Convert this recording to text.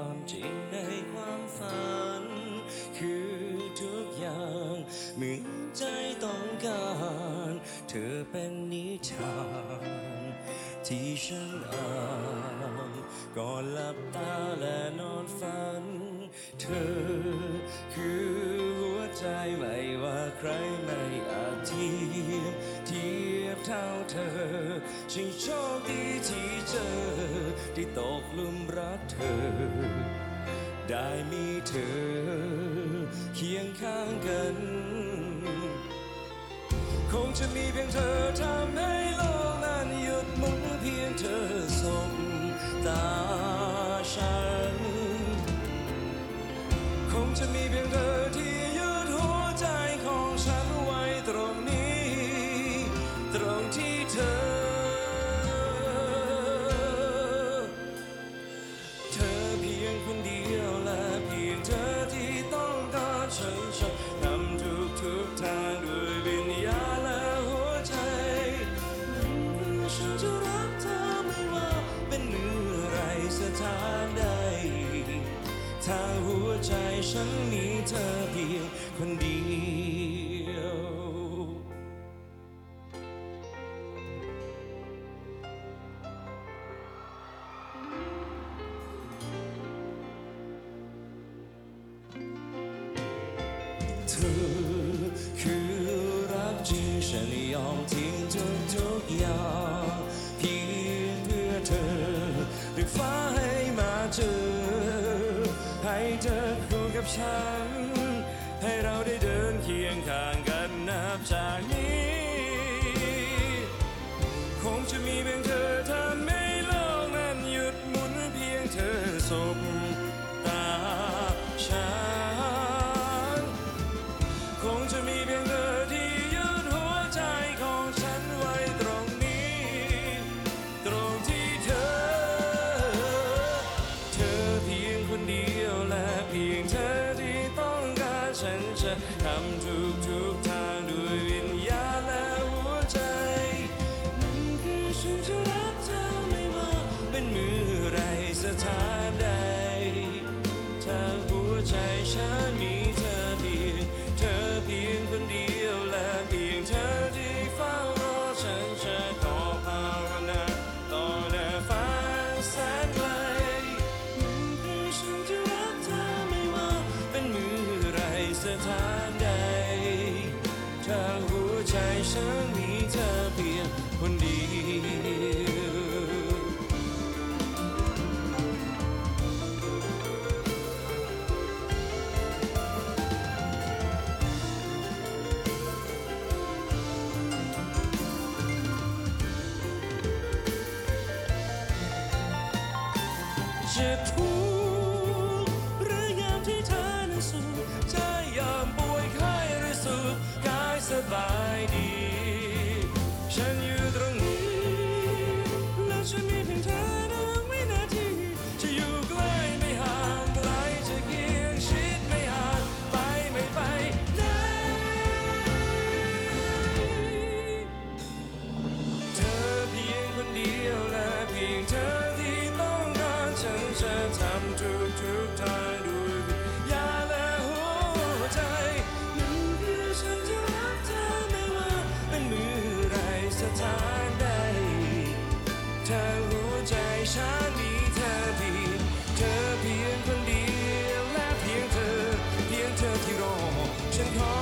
ความจริงในความฝันคือทุกอย่างเหมือนใจต้องการเธอเป็นนิทานที่ฉันอ่านก่อนหลับตาและนอนฝันเธอคือหัวใจไม่ว่าใครไม่อาจเทียบเท่าเธอฉันโชคดีที่เจอที่ตกหลุมรักเธอได้มีเธอเคียงข้างกันคงจะมีเพียงเธอทำให้โลกนั้นหยุดหมุนเพียงเธอสบตาฉันคงจะมีเพียงเธอที่ยึดหัวใจของฉันไว้ตรงนี้ตรงที่เธอเพียงคนเดียวและเพียงเธอที่ต้องการฉันทำทุกทางด้วยวิญญาณและหัวใจฉันจะรักเธอไม่ว่าเป็นเมื่อไรสถานใดถ้าหัวใจฉันมีเธอเพียงคนเดียวเธอคือรักจริงฉันยอมทิ้งทุกอย่างเพียงเพื่อเธอดึกฟ้าให้มาเจอให้เธอคู่กับฉันให้เราได้เดินเคียงข้างกันนับจากนี้คงจะมีเพียงเธอทำให้โลกนั้นหยุดหมุนเพียงเธอสบตาฉันคงจะมีเพียงเธอที่ยึดหัวใจของฉันไว้ตรงนี้ตรงที่เธอเพียงคนเดียวและเพียงเธอที่ต้องการฉันจะทำทุกทางด้วยวิญญาณและหัวใจนั่นคือฉันจะรักเธอไม่ว่าเป็นเมื่อไรสถานใดถ้าหัวใจฉันมีเธอเพียงคนเดียวและเพียงเธอที่เฝ้ารอฉันจะขอภาวนาต่อหน้าฟ้าแสนไกลนั่นคือฉันจะรักเธอไม่ว่าเป็นเมื่อไรสถานใดถ้าหัวใจฉันมีเธอเพียงคนเดียวจะทุกข์หรือยามที่เธอนั้นสุขใจยามป่วยไข้หรือสุขกายสบายดีฉันอยู่ตรงนี้และฉันมีเพียงเธอในวินาทีจะอยู่ใกล้ไม่ห่างไกลจะเคียงชิดไม่ห่างไปไม่ไปไหนเธอเพียงคนเดียวและเพียงเธอที่ต้องการฉันจะทำทุกทางด้วยวิญญาณและหัวใจนั่นคือฉันจะรักเธอไม่ว่าเป็นเมื่อไรสถานใดถ้าหัวใจฉันมีเธอเพียงคนเดียวและเพียงเธอที่รอฉันขอ